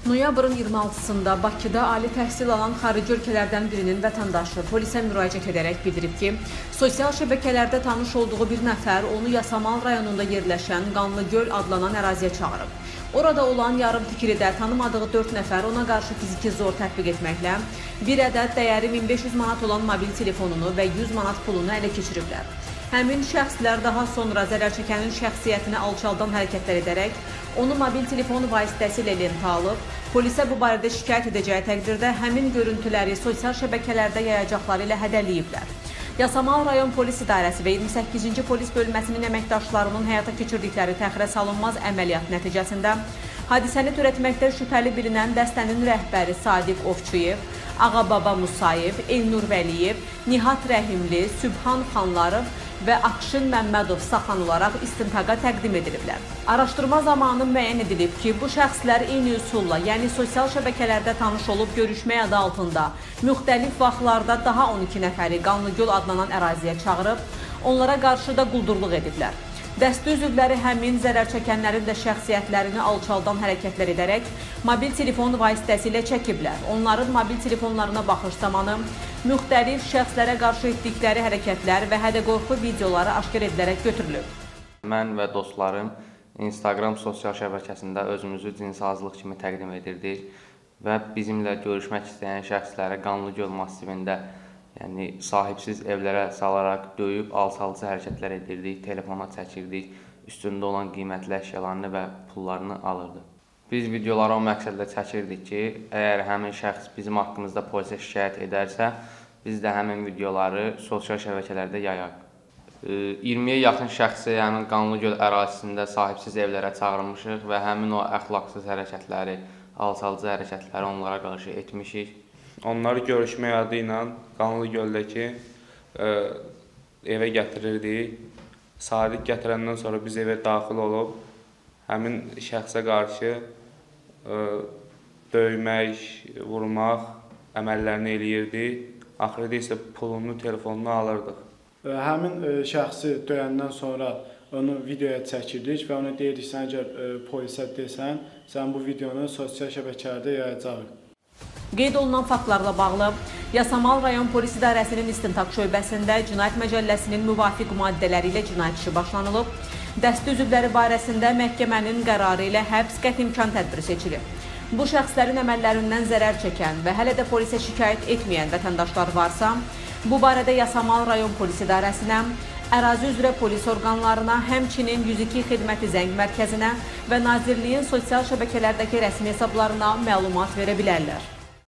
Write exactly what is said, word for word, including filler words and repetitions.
Noyabrın iyirmi altısında Bakıda ali təhsil alan xarici ölkələrdən birinin vətəndaşı polisə müraciət edərək bildirib ki, sosial şəbəkələrdə tanış olduğu bir nəfər onu Yasamal rayonunda yerləşən Qanlıgöl adlanan əraziyə çağırıb. Orada olan yarım tikilidə tanımadığı dörd nəfər ona qarşı fiziki zor tətbiq etməklə bir ədəd dəyəri min beş yüz manat olan mobil telefonunu və yüz manat pulunu ələ keçiriblər. Həmin şəxslər daha sonra zərərçəkənin şəxsiyyətini alçaldan hərəkətlər edərək onu mobil telefon vasitəsilə lentə alıb, polisə bu barədə şikayət edəcəyi təqdirdə həmin görüntüləri sosial şəbəkələrdə yayacaqları ilə hədələyiblər. Yasamal rayon polis idarəsi və iyirmi səkkizinci polis bölməsinin əməkdaşlarının həyata keçirdikləri təxirə salınmaz əməliyyat nəticəsində hadisəni törətməkdə şübhəli bilinən dəstənin rəhbəri Sadiq Ovçuyev, Ağababa Musayev, Elnur Vəliyev, Nihat Rəhimli, Sübhan Xanlarov və Akşin Məmmədov saxlanılaraq istintaqa təqdim ediliblər. Araşdırma zamanı müəyyən edilib ki, bu şəxslər eyni üsulla, yəni sosial şəbəkələrdə tanış olub görüşmək adı altında müxtəlif vaxtlarda daha on iki nəfəri Qanlıgöl adlanan əraziyə çağırıb, onlara qarşı da quldurluq ediblər. Dəstə üzvləri həmin zərər çəkənlərin də şəxsiyyətlərini alçaldan hərəkətlər edərək mobil telefon vasitəsilə çəkiblər. Onların mobil telefonlarına baxış zamanı müxtəlif şəxslərə qarşı etdikləri hərəkətlər və hədə-qorxu videoları aşkar edilərək götürülüb. Mən və dostlarım Instagram sosial şəbəkəsində özümüzü cinsazlıq kimi təqdim edirdik və bizimlə görüşmək istəyən şəxslərə Qanlıgöl massivində, yəni sahibsiz evlərə salaraq döyüb alçaldıcı hərəkətlər edirdik, telefona çəkirdik, üstündə olan qiymətli əşyalarını və pullarını alırdı. Biz videoları o məqsədlə çəkirdik ki, əgər həmin şəxs bizim haqqımızda polisə şikayət edərsə, biz də həmin videoları sosial şəbəkələrdə yayaq. iyirmiyə yaxın şəxsi yəni Qanlıgöl ərazisində sahibsiz evlərə çağırmışıq və həmin o əxlaqsız hərəkətləri, alçaldıcı hərəkətləri onlara qarşı etmişik. Onları görüşmək adı ilə Qanlıgöldəki e, evə gətirirdik. Sadiq gətirəndən sonra biz evə daxil olub, həmin şəxsə qarşı e, döymək, vurmaq əməllərini eləyirdik. Axırda isə pulunu, telefonunu alırdıq. Həmin e, şəxsi döyəndən sonra onu videoya çəkirdik və ona deyirdik, sən əgər e, polisə desən, sən bu videonu sosial şəbəkələrdə yayacaqıq. Qeyd olunan faktlarla bağlı Yasamal rayon polis idarəsinin istintaq şöbəsində Cinayət Məcəlləsinin müvafiq maddələri ilə cinayət işi başlanılıb. Dəstə üzvləri barəsində məhkəmənin qərarı ilə həbs qəti imkan tədbiri seçilib. Bu şəxslərin əməllərindən zərər çəkən və hələ də polisə şikayət etməyən vətəndaşlar varsa, bu barədə Yasamal rayon polis idarəsinə, ərazi üzrə polis orqanlarına, həmçinin yüz iki xidməti zəng mərkəzinə və Nazirliyin sosial şəbəkələrdəki rəsmi hesablarına məlumat verə bilərlər.